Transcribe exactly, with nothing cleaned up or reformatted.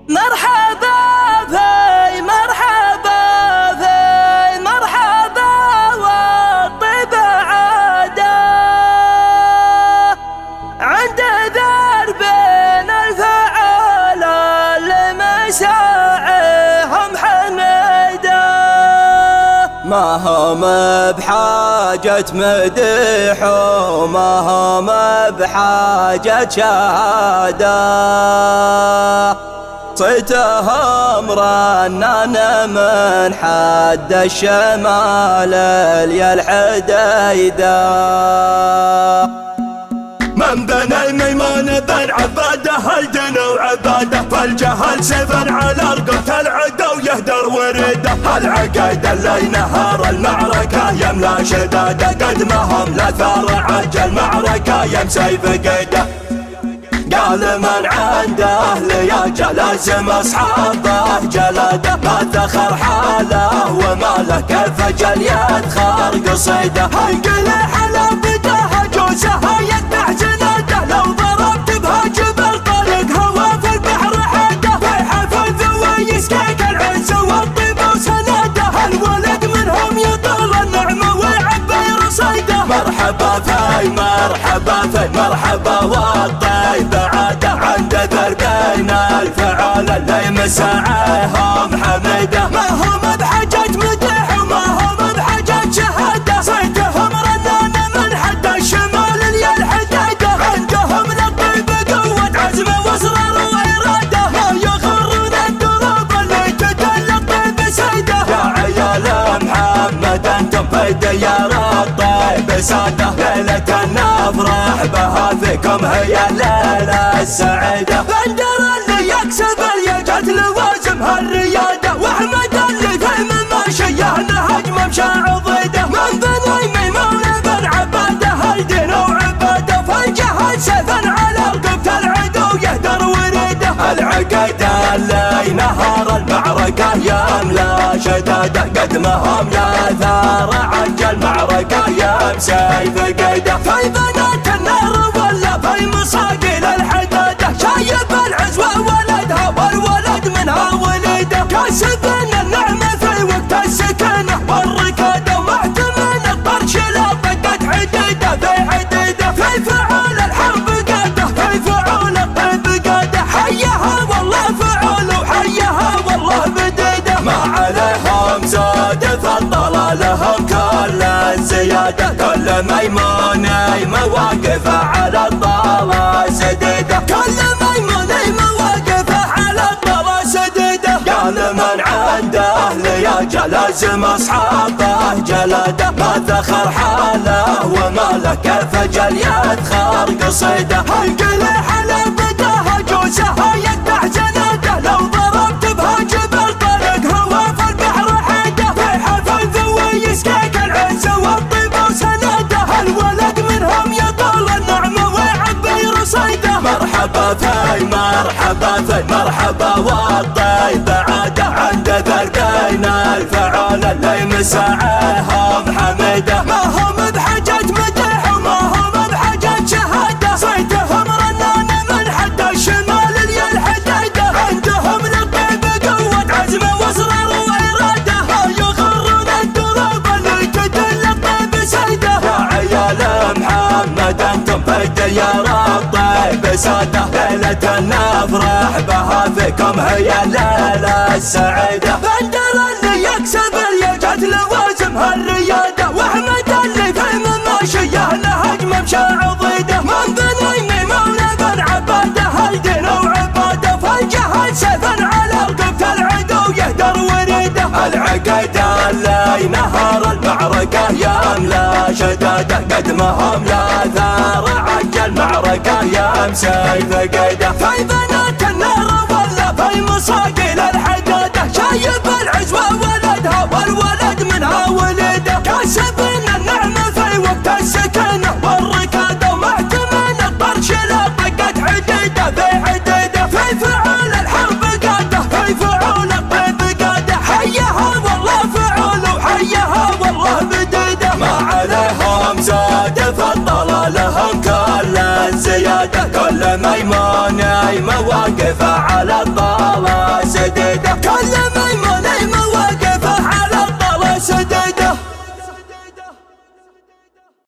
مرحبا في مرحبا في مرحبا والطيب عاده عند درب الفعال لمساعيهم حميده ما هم بحاجة مدح وما هم بحاجة شهادة صيتهم رنان من حد الشمال ليا الحديدة من بني ميمون بن عباده هلدنا وعباده فالجهل سيفا على رقبة العدو يهدر ورده العقيد اللي نهار المعركة يملا شداده قد ما هم لا ثار عج المعركة يم سيف قيده قال من عنده ليا لازم اصحابه جلاده ما ذخر حاله وما له كيف جل يدخر قصيده انقل على بداها جوزها يقطع جناده لو ضربت بها جبل طلق هوا في البحر حاده في حفل ذويس كيك العز والطيب وسناده الولد منهم يطل النعمه ويعبي رصيده مرحبا في مرحبا في مرحبا والطيب عاده عند دربين الفعال اللي مساعيهم حميده ما هم بحاجة مدح وما هم بحاجة شهاده صيتهم رنان من حد الشمال ليا الحديده عندهم للطيب قوة عزم واصرار واراده ما يخرون الدروب اللي تدل الطيب سيده يا عيال محمد انتم في ديار الطيب ساده ليلة نفرح بها فيكم هي الليلة السعيدة بندر اللي يكسب اليجات لوازمها الريادة واحمد اللي في من ماشيه نهج ممشى عضيده من بني ميمون بن عباده هلدين وعباده فالجهل سيفا على رقبة العدو يهدر وريده العقيدة اللي نهار المعركة يملا شداده قد ما هم يا ثار عج المعركة يم سيف قيده في بنات النار ولا في مصاقيل الحداده شايب العزوة ولدها والولد منها وليده كاسبن النعمة في وقت السكنة والركادة ومعتمن الطرش لا طقت عديده في عديده في فعول الحرب قاده في فعول الطيب قاده حيها والله فعول وحيها والله بديده ما عليهم زاد فضل لهم كل زياده كل ميموني مواقفه على الطلا سديده كل ميموني مواقفه على الطلا سديده قال من عنده ليا لازم اصحابه جلاده ما ذخر حاله وما له كيف جل يدخر قصيده انقل على بداها جوزها يقطع جناده لو ضربت بها جبل طلق هوا في البحر حاده في حفل ذويس كيك العز والطيب وسناده الولد منهم يطل النعمه ويعبي رصيده مرحبا في مرحبا في مرحبا والطيب عاده عند دربين الفعال اللي مساعيهم حميده ما هم بحاجة مدح وما هم بحاجة شهاده صيتهم رنان من حد الشمال ليا الحديده عندهم للطيب قوة عزم واصرار واراده ما يخرون الدروب اللي تدل الطيب سيده يا عيال محمد انتم في ديار الطيب ساده ليلة نفرح بها فيكم هي الليلة السعيدة بندر اللي يكسب اليجات لوازمها الريادة واحمد اللي في من ماشيه نهج ممشى عضيده من بني ميمون بن عباده هلدين وعباده فالجهل سيفا على رقبة العدو يهدر وريده العقيدة اللي نهار المعركة يملا شداده قد ما هم لا ثار عج المعركة يم سيف قيده في بنات النار ولا في مصاقيل الحداده شايب العزوة ولدها والولد منها وليده كاسبن النعمة في وقت السكنة والركادة ومعتمن الطرش لا طقت عديده في عديده في فعول الحرب قاده في فعول الطيب قاده حيها والله فعول وحيها والله بديده ما عليهم زاد فضل لهم كل زياده كل ميموني مواقفه على